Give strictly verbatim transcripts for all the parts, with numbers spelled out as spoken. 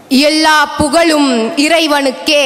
எல்லா புகழும் இறைவனுக்கே,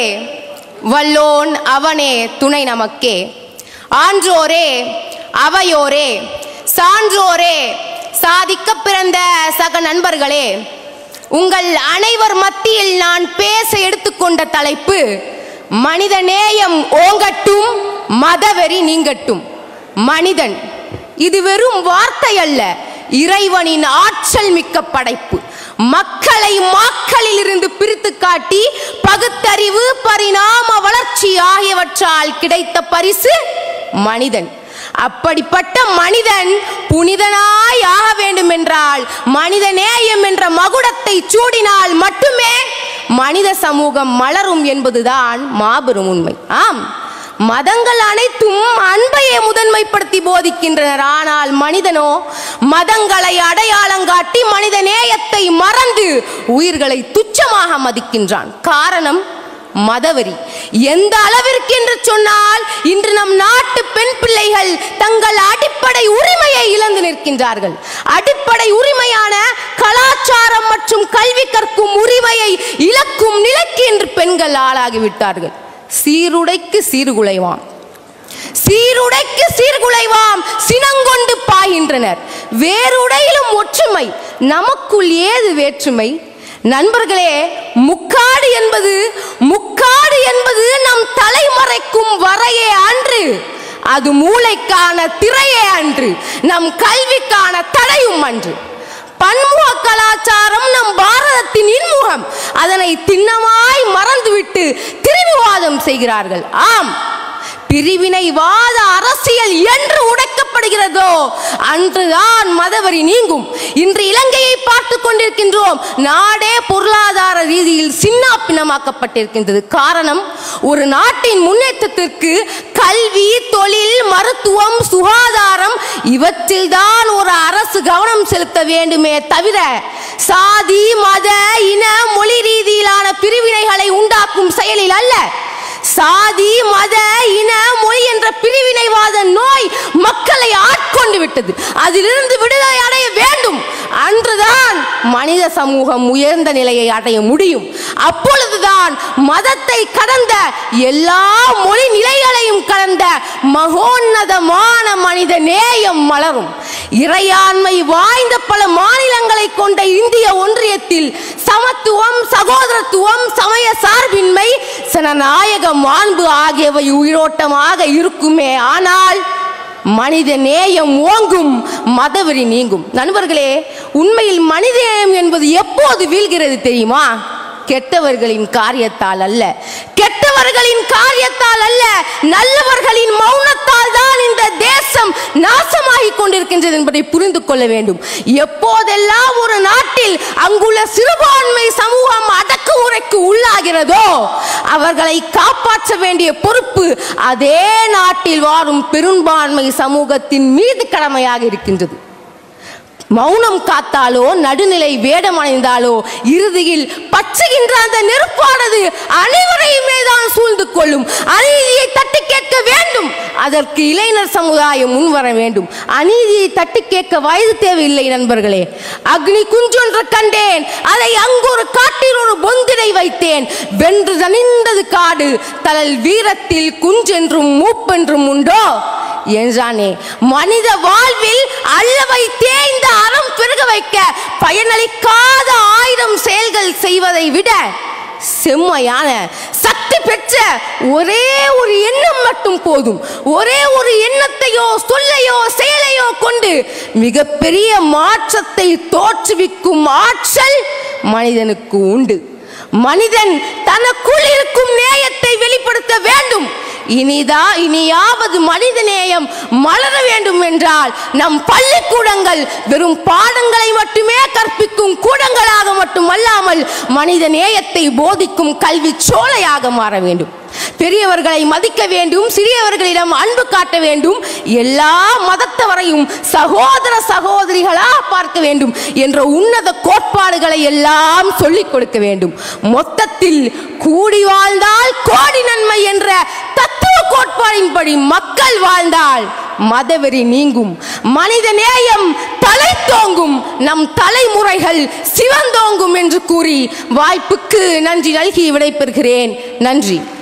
வல்லோன் அவனே துணை நமக்கே. ஆன்றோரே அவையோரே சான்றோரே சாதிக்க பிறந்த சக நண்பர்களே, உங்கள் அனைவர் மத்தியில் நான் பேச எடுத்துக்கொண்ட தலைப்பு மனித நேயம் ஓங்கட்டும், மதவெறி நீங்கட்டும். மனிதன் இது வெறும் வார்த்தை அல்ல, இறைவனின் ஆற்றல் மிக்க படைப்பு. மக்களை மாக்களில் இருந்து பிரித்து காட்டி பகுத்தறிவு, பரிணாம வளர்ச்சி ஆகியவற்றால் கிடைத்த பரிசு மனிதன். அப்படிப்பட்ட மனிதன் புனிதனாய் ஆக வேண்டும் என்றால் மனித நேயம் என்ற மகுடத்தை சூடினால் மட்டுமே மனித சமூகம் மலரும் என்பதுதான் மாபெரும் உண்மை. ஆம், மதங்கள் அனைத்தும் அன்பையே முதன்மைப்படுத்தி போதிக்கின்றனர். ஆனால் மனிதனோ மதங்களை அடையாளங்காட்டி மனித நேயத்தை மறந்து உயிர்களை துச்சமாக மதிக்கின்றான். காரணம் மதவெறி. எந்த அளவிற்கு என்று சொன்னால் இன்று நம் நாட்டு பெண் பிள்ளைகள் தங்கள் அடிப்படை உரிமையை இழந்து நிற்கின்றார்கள். அடிப்படை உரிமையான கலாச்சாரம் மற்றும் கல்வி கற்கும் உரிமையை இழக்கும் நிலைக்கு இன்று பெண்கள் ஆளாகிவிட்டார்கள். சீருடைக்கு சீர்குலைவாம், சீருடைக்கு சீர்குலைவாம் சினங்கொண்டு பாய்கின்றனர். வேறுடையிலும் ஒற்றுமை, நமக்குள் ஏது வேற்றுமை? நண்பர்களே, முக்காடு என்பது முக்காடு என்பது நம் தலைமறைக்கும் வரையே அன்று, அது மூளைக்கான திரையே அன்று, நம் கல்விக்கான தடையும் அன்று. பன்முக கலாச்சாரம் நம் பாரதத்தின் இன்முகம். அதனை திண்ணமாய் மறந்துவிட்டு திரிவுவாதம் செய்கிறார்கள். ஆம், பிரிவினைவாத அரசியல் என்று உடைக்கப்படுகிறதோ அன்றுதான் மதவெறி நீங்கும். இன்று இலங்கையை பார்த்து கொண்டிருக்கின்றோம். நாடே பொருளாதார ரீதியில் சின்னாப்பினமாக்கப்பட்டிருக்கின்றது. காரணம், ஒரு நாட்டின் முன்னேற்றத்திற்கு கல்வி, தொழில், மருத்துவம், சுகாதாரம் இவற்றில் தான் ஒரு அரசு கவனம் செலுத்த வேண்டுமே தவிர சாதி, மத, இன, மொழி ரீதியிலான பிரிவினைகளை உண்டாக்கும் செயலில் அல்ல. சாதி, மத, இன, மொழி என்ற பிரிவினைவாத நோய் மக்களை ஆட்கொண்டு விட்டது. அதிலிருந்து விடுதலை அடைய வேண்டும். அன்றுதான் மனித சமூகம் உயர்ந்த நிலையை அடைய முடியும். அப்பொழுதுதான் மதத்தை கடந்த எல்லா மொழி நிலைகளையும் கடந்த மகோன்னதமான மனித நேயம் மலரும். இறையாண்மை வாய்ந்த பல மாநிலங்களை கொண்ட இந்திய ஒன்றியத்தில் சமத்துவம், சகோதரத்துவம், சமய சார்பின்மை, சனநாயக மாண்பு ஆகியவை உயிரோட்டமாக இருக்குமே ஆனால் மனித நேயம் ஓங்கும், மதவெறி நீங்கும். நண்பர்களே, உண்மையில் மனித நேயம் என்பது எப்போது வீழ்கிறது தெரியுமா? கெட்டவர்களின் காரியத்தால் அல்ல, கெட்டவர்களின் காரியத்தால் அல்ல, நல்லவர்களின் மௌனத்தால் தான் இந்த தேசம் நாசமாகிக் கொண்டிருக்கின்றது என்பதை புரிந்து கொள்ள வேண்டும். எப்போதெல்லாம் ஒரு நாட்டில் அங்குள்ள சிறுபான்மை சமூகம் அடக்குமுறைக்கு உள்ளாகிறதோ அவர்களை காப்பாற்ற வேண்டிய பொறுப்பு அதே நாட்டில் வாழும் பெரும்பான்மை சமூகத்தின் மீது கடமையாக இருக்கின்றது. மௌனம் காத்தாலோ, நடுநிலை வேடம் அணிந்தாலோ இறுதியில் பச்சுகின்ற அந்த நெருப்பானது அனைவரையுமே தான் சூழ்ந்து கொள்ளும். அநீதியை தட்டி கேட்க வேண்டும், அதற்கு இளைஞர் சமுதாயம் முன்வர வேண்டும். அநீதியை தட்டி கேட்க வயது தேவையில்லை நண்பர்களே. அக்னி குஞ்சொன்று கண்டேன், அதை அங்கொரு காட்டில் ஒரு பொந்தினை வைத்தேன். வென்று தனிந்தது காடு, தலல் வீரத்தில் குஞ்சென்றும் மூப்பென்றும் உண்டோ என்றானே. மனித வாழ்வில் அல்லவை தேய்ந்த அறம் பெருக வைக்க பயனளிக்காத ஆயிரம் செயல்கள் செய்வதை விட செம்மையான சக்தி பெற்ற ஒரே ஒரு எண்ணம் மட்டும் போதும். ஒரே ஒரு எண்ணத்தையோ சொல்லையோ செயலையோ கொண்டு மிகப்பெரிய மாற்றத்தை தோற்றுவிக்கும் ஆற்றல் மனிதனுக்கு உண்டு. மனிதன் தனக்குள் இருக்கும் நேயத்தை வெளிப்படுத்த வேண்டும். இனிதா இனியாவது மனித நேயம் மலர வேண்டும் என்றால் நம் பள்ளிக்கூடங்கள் வெறும் பாடங்களை மட்டுமே கற்பிக்கும் கூடங்களாக மட்டுமல்லாமல் மனித நேயத்தை போதிக்கும் கல்வி சோலையாக மாற வேண்டும். பெரியவர்களை மதிக்க வேண்டும், சிறியவர்களிடம் அன்பு காட்ட வேண்டும், எல்லா மதத்தவரையும் சகோதர சகோதரிகளாக பார்க்க வேண்டும் என்ற உன்னத கோட்பாடுகளை எல்லாம் சொல்லிக் கொடுக்க வேண்டும். மொத்தத்தில் கூடி வாழ்ந்தால் கோடி நன்மை என்ற தத்துவ கோட்பாடின்படி மக்கள் வாழ்ந்தால் மதவெறி நீங்கும், மனித நேயம் தலை தோங்கும், நம் தலைமுறைகள் சிவந்தோங்கும் என்று கூறி வாய்ப்புக்கு நன்றி நல்கி விடைபெறுகிறேன். நன்றி.